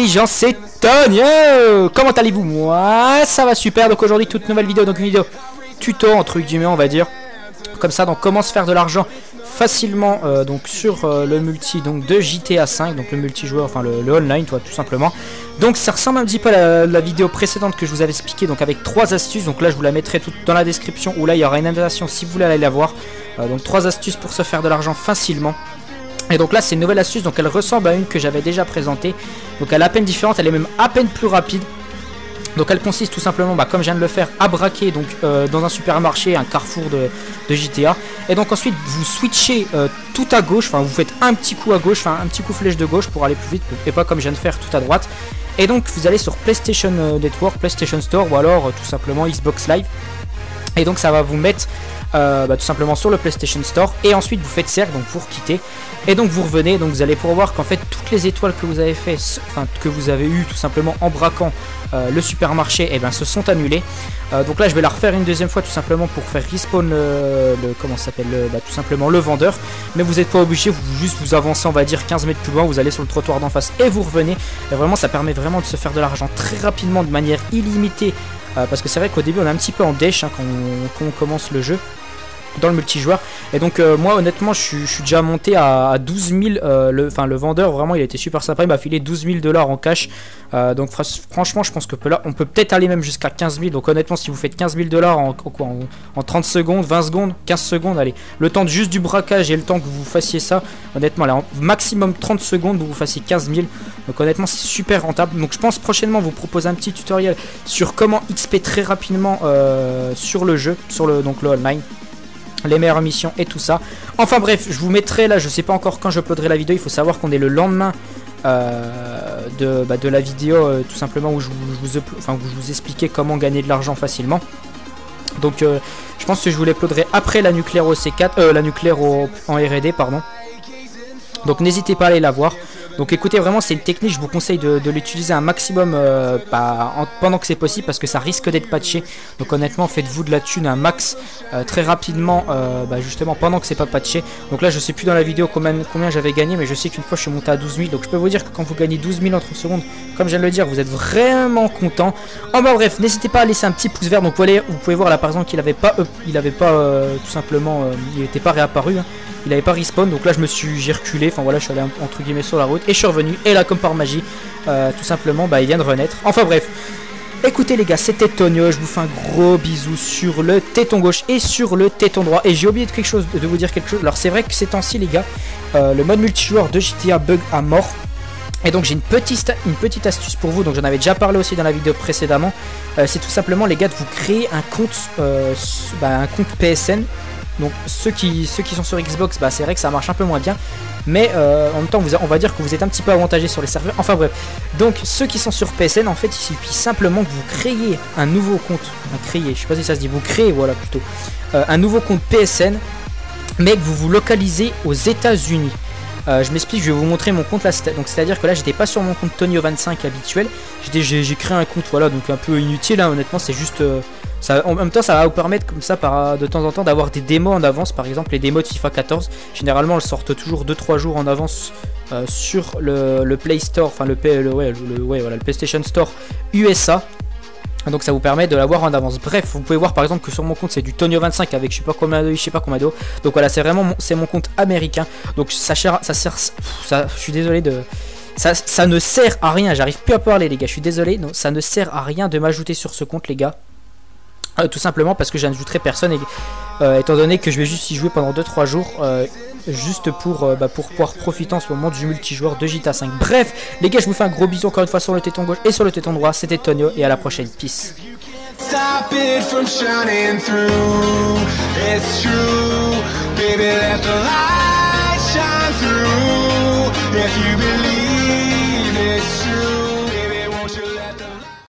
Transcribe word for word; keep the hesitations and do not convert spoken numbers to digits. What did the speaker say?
les gens, c'est Tonio. Comment allez-vous? Moi ça va super. Donc aujourd'hui toute nouvelle vidéo, donc une vidéo tuto entre guillemets on va dire. Comme ça, donc comment se faire de l'argent facilement euh, donc sur euh, le multi donc de G T A cinq, donc le multijoueur, enfin le, le online toi tout simplement. Donc ça ressemble un petit peu à la, la vidéo précédente que je vous avais expliqué, donc avec trois astuces. Donc là je vous la mettrai toute dans la description, ou là il y aura une invitation si vous voulez aller la voir. Euh, donc trois astuces pour se faire de l'argent facilement. Et donc là c'est une nouvelle astuce, donc elle ressemble à une que j'avais déjà présentée. Donc elle est à peine différente, elle est même à peine plus rapide. Donc elle consiste tout simplement, bah, comme je viens de le faire, à braquer donc euh, dans un supermarché, un carrefour de, de G T A. Et donc ensuite vous switchez euh, tout à gauche, enfin vous faites un petit coup à gauche, enfin un petit coup flèche de gauche pour aller plus vite, et pas comme je viens de faire tout à droite. Et donc vous allez sur PlayStation Network, PlayStation Store, ou alors euh, tout simplement Xbox Live. Et donc ça va vous mettre euh, bah, tout simplement sur le PlayStation Store. Et ensuite vous faites cercle, donc pour quitter. Et donc vous revenez, donc vous allez pouvoir voir qu'en fait toutes les étoiles que vous avez fait, enfin que vous avez eu tout simplement en braquant euh, le supermarché, et eh ben se sont annulées. Euh, donc là je vais la refaire une deuxième fois tout simplement pour faire respawn le, le comment ça s'appelle, bah, tout simplement le vendeur. Mais vous n'êtes pas obligé, vous juste vous avancez on va dire quinze mètres plus loin, vous allez sur le trottoir d'en face et vous revenez. Et vraiment ça permet vraiment de se faire de l'argent très rapidement de manière illimitée. Euh, parce que c'est vrai qu'au début on est un petit peu en dèche hein, quand, on, quand on commence le jeu dans le multijoueur. Et donc euh, moi honnêtement je suis, je suis déjà monté à, à douze mille, euh, le, enfin le vendeur vraiment il a été super sympa, il m'a filé douze mille dollars en cash. Euh, donc fr franchement je pense que là on peut peut-être aller même jusqu'à quinze mille. Donc honnêtement si vous faites quinze mille dollars en, en, en, en trente secondes, vingt secondes, quinze secondes, allez, le temps de juste du braquage et le temps que vous fassiez ça, honnêtement là, en maximum trente secondes vous, vous fassiez quinze mille. Donc honnêtement c'est super rentable. Donc je pense prochainement vous proposer un petit tutoriel sur comment X P très rapidement euh, sur le jeu, sur le, donc le online, les meilleures missions et tout ça. Enfin bref, je vous mettrai là, je sais pas encore quand je uploaderai la vidéo. Il faut savoir qu'on est le lendemain euh, de, bah, de la vidéo euh, tout simplement où je vous, je, vous, enfin, où je vous expliquais comment gagner de l'argent facilement. Donc euh, je pense que je vous l'uploaderai après la nucléaire au C quatre, euh, la nucléaire au, en R et D pardon. Donc n'hésitez pas à aller la voir. Donc écoutez, vraiment c'est une technique, je vous conseille de, de l'utiliser un maximum euh, bah, en, pendant que c'est possible, parce que ça risque d'être patché. Donc honnêtement faites-vous de la thune un max euh, très rapidement, euh, bah, justement pendant que c'est pas patché. Donc là je sais plus dans la vidéo combien, combien j'avais gagné, mais je sais qu'une fois je suis monté à douze mille. Donc je peux vous dire que quand vous gagnez douze mille en trente secondes, comme je viens de le dire, vous êtes vraiment content. Oh bah bref, n'hésitez pas à laisser un petit pouce vert. Donc vous, allez, vous pouvez voir là par exemple qu'il avait pas, euh, il avait pas euh, tout simplement, euh, il n'était pas réapparu, hein. Il avait pas respawn, donc là je me suis, j'ai reculé, enfin voilà je suis allé entre guillemets sur la route et je suis revenu, et là comme par magie, euh, tout simplement bah il vient de renaître. Enfin bref, écoutez les gars, c'était Tonio, je vous fais un gros bisou sur le téton gauche et sur le téton droit. Et j'ai oublié de quelque chose, de vous dire quelque chose. Alors c'est vrai que ces temps-ci les gars, euh, le mode multijoueur de G T A bug à mort. Et donc j'ai une petite, une petite astuce pour vous, donc j'en avais déjà parlé aussi dans la vidéo précédemment. Euh, c'est tout simplement les gars de vous créer un compte, euh, bah, un compte P S N. Donc ceux qui, ceux qui sont sur Xbox, bah, c'est vrai que ça marche un peu moins bien. Mais euh, en même temps, vous, on va dire que vous êtes un petit peu avantagé sur les serveurs. Enfin bref, donc ceux qui sont sur P S N, en fait, il suffit simplement que vous créez un nouveau compte. Enfin, créer, je sais pas si ça se dit, vous créez, voilà plutôt. Euh, un nouveau compte P S N, mais que vous vous localisez aux États-Unis. Euh, je m'explique, je vais vous montrer mon compte là. Donc c'est-à-dire que là, j'étais pas sur mon compte Tonio vingt-cinq habituel. J'ai créé un compte, voilà, donc un peu inutile, hein, honnêtement, c'est juste... Euh, Ça, en même temps ça va vous permettre comme ça par, de temps en temps d'avoir des démos en avance. Par exemple les démos de FIFA quatorze, généralement elles sortent toujours deux trois jours en avance euh, sur le, le Play Store, enfin le, le, ouais, le, ouais, voilà, le PlayStation Store U S A. Donc ça vous permet de l'avoir en avance. Bref, vous pouvez voir par exemple que sur mon compte c'est du Tonio vingt-cinq avec je sais pas combien de je sais pas combien d'eau. Donc voilà, c'est vraiment mon, c'est mon compte américain. Donc ça sert, ça sert, ça, je suis désolé de... Ça, ça ne sert à rien, j'arrive plus à parler les gars, je suis désolé. Donc, ça ne sert à rien de m'ajouter sur ce compte les gars. Euh, tout simplement parce que j'ajouterai personne et, euh, étant donné que je vais juste y jouer pendant deux trois jours euh, juste pour, euh, bah, pour pouvoir profiter en ce moment du multijoueur de G T A cinq. Bref les gars, je vous fais un gros bisou encore une fois sur le téton gauche et sur le téton droit. C'était Tonio et à la prochaine, peace. Stop it from shining through. It's true, baby, let the light shine through. If you believe